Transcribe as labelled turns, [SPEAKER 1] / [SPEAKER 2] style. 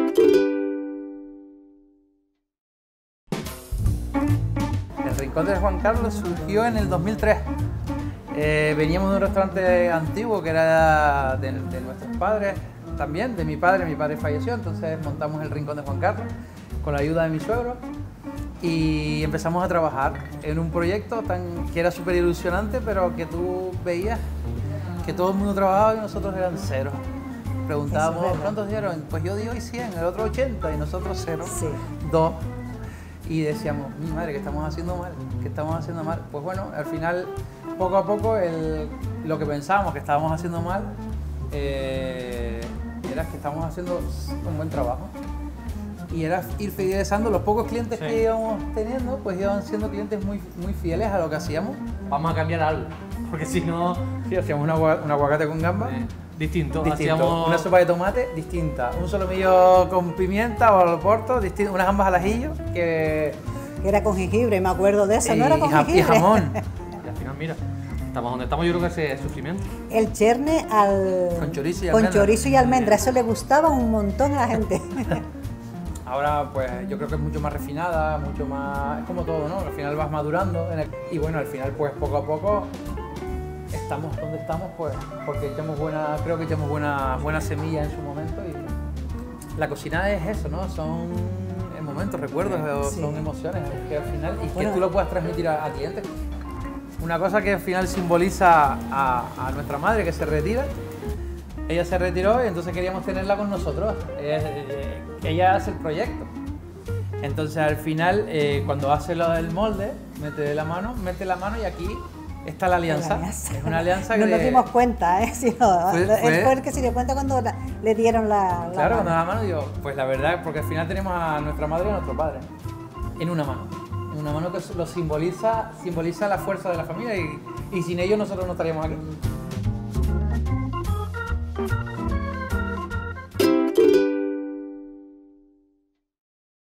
[SPEAKER 1] El Rincón de Juan Carlos surgió en el 2003. Veníamos de un restaurante antiguo que era de nuestros padres, también de mi padre falleció, entonces montamos el Rincón de Juan Carlos con la ayuda de mi suegro y empezamos a trabajar en un proyecto que era súper ilusionante, pero que tú veías que todo el mundo trabajaba y nosotros eran cero. Preguntábamos, ¿cuántos dieron? Pues yo di hoy 100, el otro 80 y nosotros 0,
[SPEAKER 2] Sí.
[SPEAKER 1] 2. Y decíamos, mi madre, ¿qué estamos haciendo mal? ¿Qué estamos haciendo mal? Pues bueno, al final, poco a poco, lo que pensábamos que estábamos haciendo mal era que estábamos haciendo un buen trabajo. Y era ir fidelizando los pocos clientes que íbamos teniendo, pues iban siendo clientes muy fieles a lo que hacíamos.
[SPEAKER 3] Vamos a cambiar algo, porque si no...
[SPEAKER 1] Sí, hacíamos un aguacate con gamba.
[SPEAKER 3] Distinto.
[SPEAKER 1] Hacíamos una sopa de tomate distinta, un solomillo con pimienta o al porto, distinto, unas gambas al ajillo que
[SPEAKER 2] era con jengibre, me acuerdo de eso, no era con jengibre.
[SPEAKER 1] Y jamón.
[SPEAKER 3] Y al final, mira, estamos donde estamos, yo creo que ese es sufrimiento.
[SPEAKER 2] El cherne
[SPEAKER 1] con chorizo y
[SPEAKER 2] con
[SPEAKER 1] almendra.
[SPEAKER 2] chorizo y almendra, eso le gustaba un montón a la gente.
[SPEAKER 1] Ahora pues yo creo que es mucho más refinada, mucho más... es como todo, ¿no? Al final vas madurando y bueno, al final pues poco a poco estamos donde estamos pues porque creo que echamos buena semilla en su momento y la cocina es eso, ¿no? Son momentos, recuerdos,
[SPEAKER 2] Sí.
[SPEAKER 1] son emociones que al final y
[SPEAKER 2] Bueno,
[SPEAKER 1] que tú lo puedas transmitir a clientes. Una cosa que al final simboliza a nuestra madre que se retira. Ella se retiró y entonces queríamos tenerla con nosotros. Ella hace el proyecto. Entonces al final, cuando hace lo del molde, mete la mano y aquí está la alianza. Es una alianza que...
[SPEAKER 2] No nos dimos cuenta, ¿eh? Sí, no,
[SPEAKER 1] Fue-
[SPEAKER 2] él fue el que se dio cuenta cuando le dieron la
[SPEAKER 1] Claro,
[SPEAKER 2] mano.
[SPEAKER 1] cuando la mano, digo, pues la verdad, porque al final tenemos a nuestra madre y a nuestro padre en una mano. En una mano que lo simboliza la fuerza de la familia y sin ellos nosotros no estaríamos aquí.